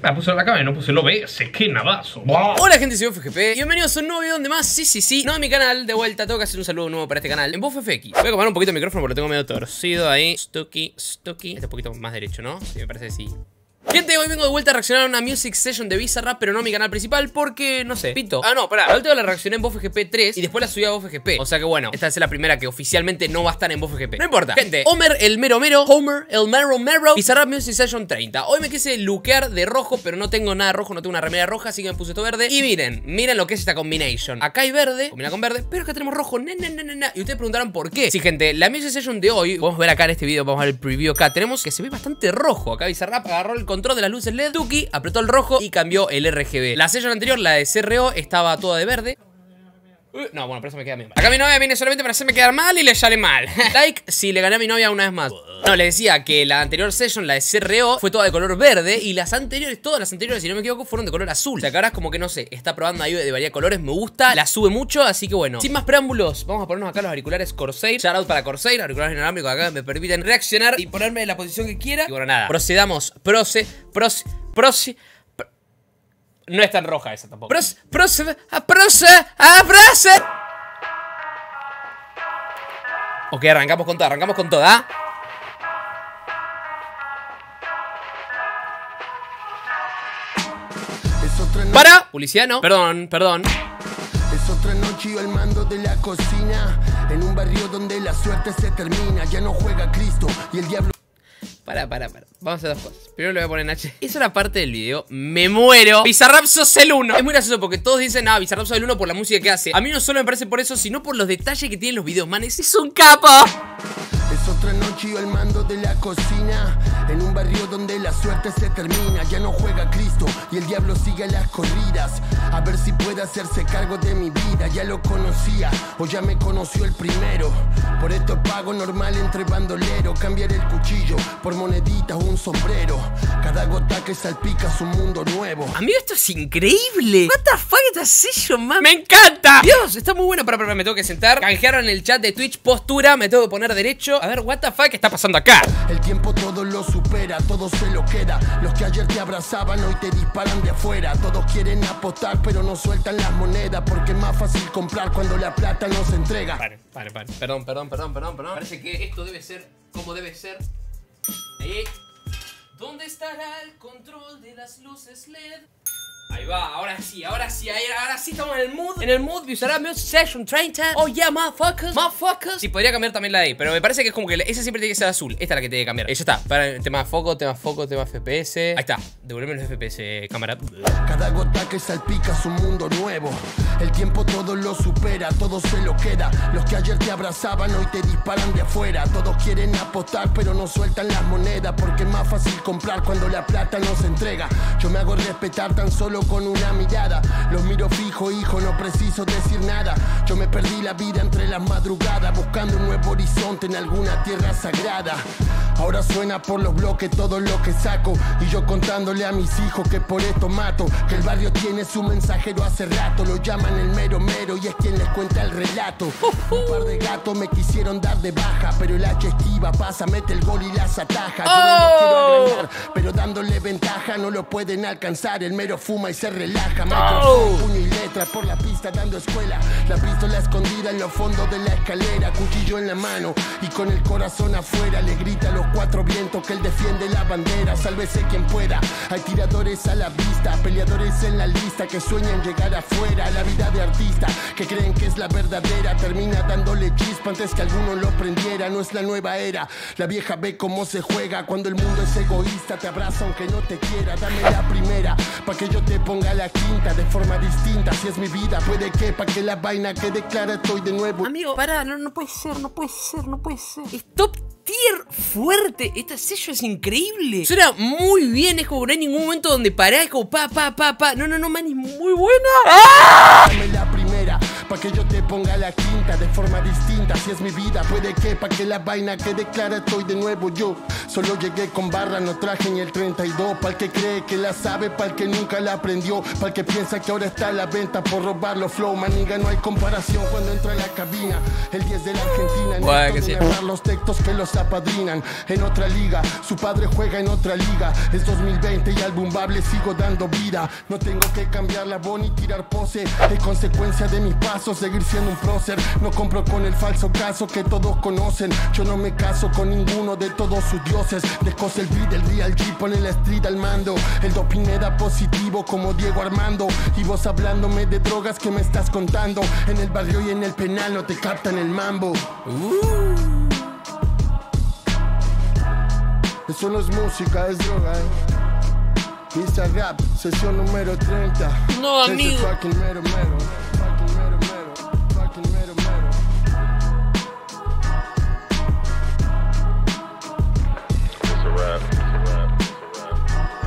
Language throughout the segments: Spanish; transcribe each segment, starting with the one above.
La puse en la cámara y no puse el OBS, qué navazo. Hola gente, soy BoFFP y bienvenidos a un nuevo video donde más, sí, no de mi canal, de vuelta, tengo que hacer un saludo nuevo para este canal en BoFFX. Voy a acomodar un poquito el micrófono porque lo tengo medio torcido ahí. Stucky. Este un poquito más derecho, ¿no? Sí, me parece que sí. Gente, hoy vengo de vuelta a reaccionar a una music session de Bizarrap, pero no a mi canal principal porque, no sé, pito. Ah, no, pará, la última la reaccioné en BoFFP 3 y después la subí a BoFFP. O sea que bueno, esta es la primera que oficialmente no va a estar en BoFFP. No importa, gente, Homer el mero, Bizarrap Music Session 30. Hoy me quise lookear de rojo, pero no tengo nada rojo, no tengo una remera roja, así que me puse todo verde. Y miren lo que es esta combination. Acá hay verde, combina con verde, pero acá tenemos rojo. Y ustedes preguntarán por qué. Sí, gente, la music session de hoy, vamos a ver acá en este video, vamos a ver el preview acá. Tenemos que se ve bastante rojo. Acá Bizarrap agarró el control de las luces LED, Tuki apretó el rojo y cambió el RGB. La session anterior, la de CRO, estaba toda de verde. No, bueno, pero eso me queda bien. Acá mi novia viene solamente para hacerme quedar mal y le sale mal. Like si le gané a mi novia una vez más. No, le decía que la anterior session, la de CRO, fue toda de color verde. Y las anteriores, todas las anteriores, si no me equivoco, fueron de color azul. O sea, que ahora es como que, no sé, está probando ahí de variedad de colores. Me gusta, la sube mucho, así que bueno. Sin más preámbulos, vamos a ponernos acá los auriculares Corsair. Shout out para Corsair, auriculares inalámbricos acá me permiten reaccionar y ponerme en la posición que quiera. Y bueno, nada, procedamos. No es tan roja esa tampoco. Ok, arrancamos con toda. Para, publicidad no. Perdón. Es otra noche y yo al mando de la cocina, en un barrio donde la suerte se termina. Ya no juega Cristo y el diablo. Para. Vamos a hacer dos cosas. Primero le voy a poner en H. Esa es la parte del video. Me muero. Bizarrap sos el uno. Es muy gracioso porque todos dicen, ah, Bizarrap sos el uno por la música que hace. A mí no solo me parece por eso, sino por los detalles que tienen los videos. Man, ese es un capo. Es otra noche y yo al mando de la cocina, en un barrio donde la suerte se termina. Ya no juega Cristo y el diablo sigue las corridas. A ver si puede hacerse cargo de mi vida. Ya lo conocía o ya me conoció el primero. Por esto pago normal entre bandoleros. Cambiar el cuchillo por moneditas o un sombrero. Cada gota que salpica es un mundo nuevo. Amigo, esto es increíble. What the fuck esta session, man. Me encanta. Dios, está muy bueno. Para, me tengo que sentar. Canjearon en el chat de Twitch postura. Me tengo que poner derecho. A ver, what the fuck, ¿qué está pasando acá? El tiempo todo lo supera, todo se lo queda. Los que ayer te abrazaban hoy te disparan de afuera. Todos quieren apostar pero no sueltan las monedas, porque es más fácil comprar cuando la plata no se entrega. Pare. Perdón. Parece que esto debe ser como debe ser. ¿Dónde estará el control de las luces LED? Ahí va, ahora sí estamos en el mood, Bizarrap Music Session 30. Oh yeah, motherfuckers. Sí, podría cambiar también la de ahí, pero me parece que es como que esa siempre tiene que ser azul. Esta es la que tiene que cambiar. Ya está, para tema de foco, tema FPS. Ahí está, devolveme los FPS, cámara. Cada gota que salpica es un mundo nuevo. El tiempo todo lo supera, todo se lo queda. Los que ayer te abrazaban hoy te disparan de afuera. Todos quieren apostar pero no sueltan las monedas, porque es más fácil comprar cuando la plata no se entrega. Yo me hago respetar tan solo con una mirada. Los miro fijo, hijo, no preciso decir nada. Yo me perdí la vida entre las madrugadas, buscando un nuevo horizonte en alguna tierra sagrada. Ahora suena por los bloques todo lo que saco, y yo contándole a mis hijos que por esto mato. Que el barrio tiene su mensajero hace rato, lo llaman el mero y es quien les cuenta el relato. Un par de gatos me quisieron dar de baja, pero el H esquiva, pasa, mete el gol y las ataja. Yo no los quiero agregar, pero dándole ventaja no lo pueden alcanzar. El mero fuma y se relaja. Micrófono, puño y letra por la pista dando escuela. La pistola escondida en los fondos de la escalera, cuchillo en la mano y con el corazón afuera. Le grita a los cuatro vientos que él defiende la bandera. Sálvese quien pueda. Hay tiradores a la vista, peleadores en la lista que sueñan llegar afuera. La vida de artista que creen que es la verdadera termina dándole chispa antes que alguno lo prendiera. No es la nueva era. La vieja ve cómo se juega cuando el mundo es egoísta. Te abraza aunque no te quiera. Dame la primera pa' que yo te ponga la quinta de forma distinta. Si es mi vida, puede que pa' que la vaina quede clara estoy de nuevo. Amigo, pará, no puede ser. Es top tier fuerte. Esta session es increíble. Suena muy bien, es como que no hay ningún momento donde pará, es como pa. No, man, es muy buena. Dame la primera pa' que yo te ponga la quinta de forma distinta. Si es mi vida, puede que pa' que la vaina quede clara estoy de nuevo yo. Solo llegué con barra, no traje ni el 32. Pa'l que cree que la sabe, pa'l que nunca la aprendió, pa'l que piensa que ahora está a la venta por robar los flow. Maniga, no hay comparación cuando entra a la cabina. El 10 de la Argentina, en Guay, esto que de sí. narrar los textos que los apadrinan. En otra liga, su padre juega en otra liga. Es 2020 y al Bumbable sigo dando vida. No tengo que cambiar la voz ni tirar pose. Es consecuencia de mis pasos, seguir siendo un prócer. No compro con el falso caso que todos conocen. Yo no me caso con ninguno de todos sus dioses. Descose el beat, el real G, pone la street al mando. El doping me da positivo como Diego Armando. Y vos hablándome de drogas que me estás contando. En el barrio y en el penal no te captan el mambo. Eso no es música, es droga, Pista rap, sesión número 30. No, Desde amigo. fucking mero, mero. Fucking mero, mero. Fucking mero, mero. It's a rap. It's a rap. It's a rap.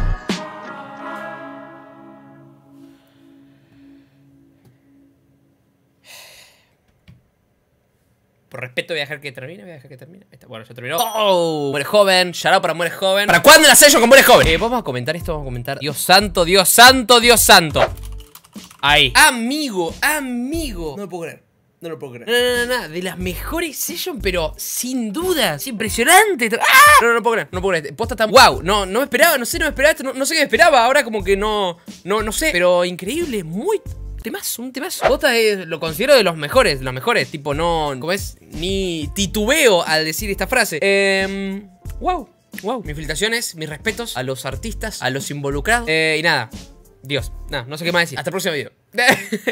Por respeto voy a dejar que termine, Ahí está. Bueno, ya terminó. ¡Oh! Muere joven, shout out para Muere joven. ¿Para cuándo la sello con Muere joven? Vamos a comentar esto, vamos a comentar. Dios santo, Dios santo, Dios santo. Ahí. Amigo. No lo puedo creer. No lo puedo creer. No. De las mejores sessions, pero sin duda. Es impresionante. ¡Ah! No lo puedo creer. Posta tan. ¡Wow! No me esperaba, no sé esto. No sé qué me esperaba. Ahora como que no sé. Pero increíble, muy. Un temazo. Posta lo considero de los mejores. Tipo, no. ¿Cómo es? Ni titubeo al decir esta frase. Wow. Mis felicitaciones, mis respetos a los artistas, a los involucrados. Y nada. Dios. No sé qué más decir. Hasta el próximo video.